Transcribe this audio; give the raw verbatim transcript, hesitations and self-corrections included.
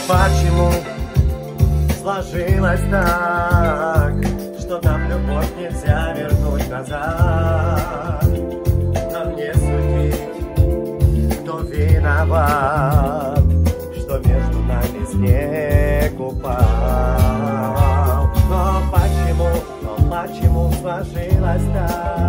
Почему сложилось так, что нам любовь нельзя вернуть назад? Нам не судить, кто виноват, что между нами снег упал. Но почему, но почему сложилось так?